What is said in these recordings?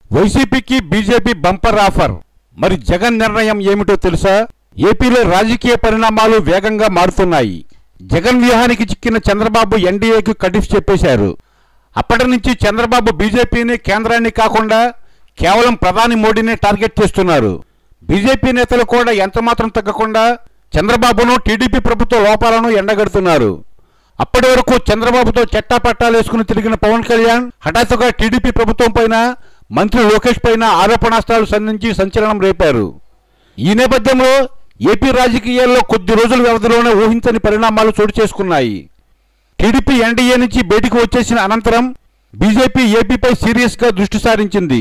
వైసీపీకి BJP bumper offer. మరి జగన్ నిర్ణయం ఏమిటో తెలుసా? ఏపీలో రాజకీయ పరిణామాలు వేగంగా మారుతున్నాయి. జగన్ వ్యూహానికి చిక్కిన చంద్రబాబు ఎన్డీఏకి కటిఫ్ చెప్పేశారు. అప్పటి నుంచి చంద్రబాబు బీజేపీని, కేంద్రాన్ని కాకుండా కేవలం ప్రధాని మోడీనే టార్గెట్ చేస్తున్నారు. బీజేపీ నేతలు కూడా ఎంతమాత్రం తగ్గకుండా చంద్రబాబును, టీడీపీ ప్రభుత్వ లోపాలను ఎండగడుతున్నారు. అప్పటి వరకు చంద్రబాబుతో చట్టాపట్టాలు వేసుకుని తిరిగిన పవన్ కళ్యాణ్ హఠాత్తుగా టీడీపీ ప్రభుత్వం పైన, మంత్రి లోకేష్ పైన ఆరోపణాస్త్రాలు సంధించి సంచలనం రేపారు. ఈ నేపథ్యంలో ఏపీ రాజకీయాల్లో కొద్ది రోజుల వ్యవధిలోనే ఊహించని పరిణామాలు చోటు చేసుకున్నాయి. టీడీపీ ఎన్డీఏ నుంచి బయటకు వచ్చేసిన అనంతరం బీజేపీ ఏపీపై సీరియస్గా దృష్టి సారించింది.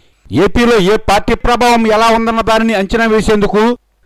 ఏపీలో ఏ పార్టీ ప్రభావం ఎలా ఉందన్న దానిని అంచనా వేసేందుకు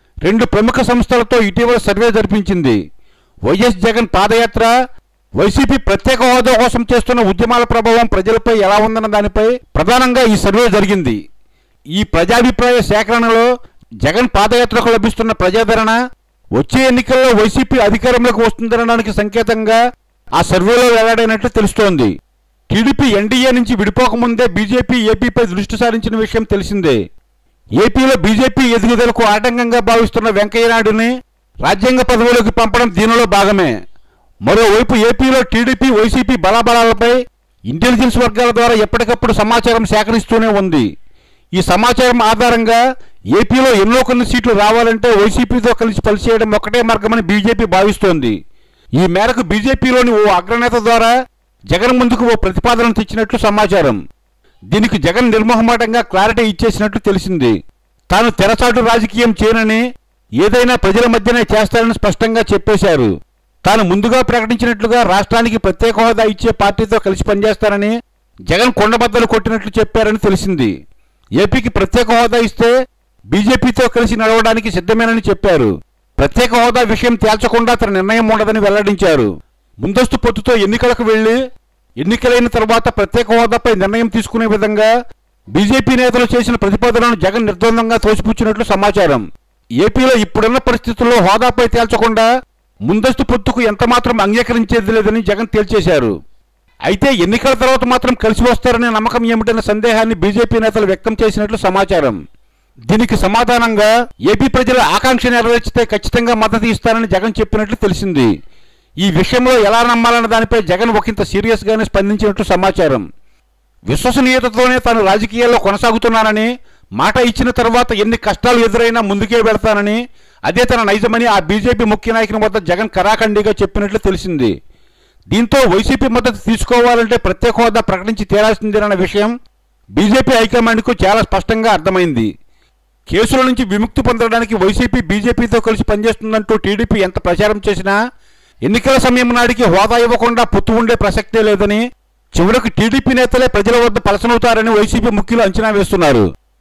2 ప్రముఖ సంస్థలతో ఇటీవల సర్వే జరిపించింది. వైఎస్ జగన్ పాదయాత్ర, వైసీపీ ప్రత్యేక హోదా కోసం చేస్తున్న ఉద్యమాల ప్రభావం ప్రజలపై ఎలా ఉందన్న దానిపై ప్రధానంగా ఈ సర్వే జరిగింది. ఈ ప్రజాభిప్రాయ సేకరణలో జగన్ పాదయాత్రకు లభిస్తున్న ప్రజాదరణ వచ్చే ఎన్నికల్లో వైసీపీ అధికారంలోకి వస్తుందనడానికి సంకేతంగా ఆ సర్వేలో వెల్లడైనట్లు తెలుస్తోంది. టీడీపీ ఎన్డీఏ నుంచి విడిపోకముందే బీజేపీ ఏపీపై దృష్టి సారించిన విషయం తెలిసిందే. ఏపీలో బీజేపీ ఎదుగుదలకు ఆటంకంగా భావిస్తున్న వెంకయ్యనాయుడుని రాజ్యాంగ పదవిలోకి పంపడం దీనిలో భాగమే. మరోవైపు ఏపీలో టీడీపీ, వైసీపీ బలాబలాలపై ఇంటెలిజెన్స్ వర్గాల ద్వారా ఎప్పటికప్పుడు సమాచారం సేకరిస్తూనే ఉంది. ఈ సమాచారం ఆధారంగా ఏపీలో ఎన్నో కొన్ని సీట్లు రావాలంటే వైసీపీతో కలిసి పనిచేయడం ఒక్కటే మార్గమని బీజేపీ భావిస్తోంది. ఈ మేరకు బీజేపీలోని ఓ అగ్రనేత ద్వారా జగన్ ముందుకు ఓ ప్రతిపాదన తెచ్చినట్లు సమాచారం. దీనికి జగన్ నిర్మోహమాటంగా క్లారిటీ ఇచ్చేసినట్లు తెలిసింది. తాను తెరచాటు రాజకీయం చేయనని, ఏదైనా ప్రజల మధ్యనే చేస్తారని స్పష్టంగా చెప్పేశారు. తాను ముందుగా ప్రకటించినట్లుగా రాష్ట్రానికి ప్రత్యేక హోదా ఇచ్చే పార్టీతో కలిసి పనిచేస్తారని జగన్ కొండబద్దలు కొట్టినట్లు చెప్పారని తెలిసింది. ఏపీకి ప్రత్యేక హోదా ఇస్తే బీజేపీతో కలిసి నడవడానికి సిద్ధమేనని చెప్పారు. ప్రత్యేక హోదా విషయం తేల్చకుండా తన నిర్ణయం ఉండదని వెల్లడించారు. ముందస్తు పొత్తుతో ఎన్నికలకు వెళ్లి, ఎన్నికలైన తర్వాత ప్రత్యేక హోదాపై నిర్ణయం తీసుకునే విధంగా బీజేపీ నేతలు చేసిన ప్రతిపాదనను జగన్ నిర్ద్వందంగా తోసిపుచ్చినట్లు సమాచారం. ఏపీలో ఇప్పుడున్న పరిస్థితుల్లో హోదాపై తేల్చకుండా ముందస్తు పొత్తుకు ఎంతమాత్రం అంగీకరించేది లేదని జగన్ తేల్చేశారు. అయితే ఎన్నికల తర్వాత మాత్రం కలిసి వస్తారనే నమ్మకం ఏమిటన్న సందేహాన్ని బీజేపీ నేతలు వ్యక్తం చేసినట్లు సమాచారం. దీనికి సమాధానంగా ఏపీ ప్రజల ఆకాంక్ష నెరవేర్చితే ఖచ్చితంగా మద్దతు ఇస్తారని జగన్ చెప్పినట్లు తెలిసింది. ఈ విషయంలో ఎలా నమ్మాలన్న దానిపై జగన్ ఒకంత సీరియస్గానే స్పందించినట్లు సమాచారం. విశ్వసనీయతతోనే తాను రాజకీయాల్లో కొనసాగుతున్నానని, మాట ఇచ్చిన తర్వాత ఎన్ని కష్టాలు ఎదురైనా ముందుకే వెళతానని, అదే తన నైజమని ఆ బీజేపీ ముఖ్య నాయకుని వద్ద జగన్ కరాఖండిగా చెప్పినట్లు తెలిసింది. దీంతో వైసీపీ మద్దతు తీసుకోవాలంటే ప్రత్యేక హోదా ప్రకటించి తీరాల్సిందేనన్న విషయం బీజేపీ హైకమాండ్కు చాలా స్పష్టంగా అర్థమైంది. కేసుల నుంచి విముక్తి పొందడానికి వైసీపీ బీజేపీతో కలిసి పనిచేస్తుందంటూ టీడీపీ ఎంత ప్రచారం చేసినా ఎన్నికల సమయం నాటికి హోదా ఇవ్వకుండా పొత్తు ఉండే ప్రసక్తే లేదని, చివరకు టీడీపీ నేతలే ప్రజల వద్ద పలసనవుతారని వైసీపీ ముఖ్యులు అంచనా వేస్తున్నారు.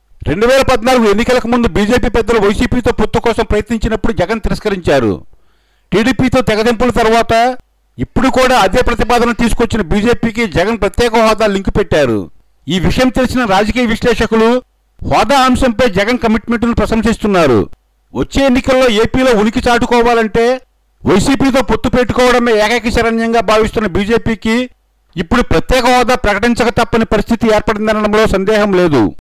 2014 ఎన్నికలకు ముందు బీజేపీ పెద్దలు వైసీపీతో పొత్తు కోసం ప్రయత్నించినప్పుడు జగన్ తిరస్కరించారు. టీడీపీతో తెగదెంపుల తర్వాత ఇప్పుడు కూడా అదే ప్రతిపాదన తీసుకొచ్చిన బీజేపీకి జగన్ ప్రత్యేక హోదా లింకు పెట్టారు. ఈ విషయం తెలిసిన రాజకీయ విశ్లేషకులు హోదా అంశంపై జగన్ కమిట్మెంట్ను ప్రశంసిస్తున్నారు. వచ్చే ఎన్నికల్లో ఏపీలో ఉనికి చాటుకోవాలంటే వైసీపీతో పొత్తు పెట్టుకోవడమే ఏకైక శరణ్యంగా భావిస్తున్న బీజేపీకి ఇప్పుడు ప్రత్యేక హోదా ప్రకటించక తప్పని పరిస్థితి ఏర్పడిందనడంలో సందేహం లేదు.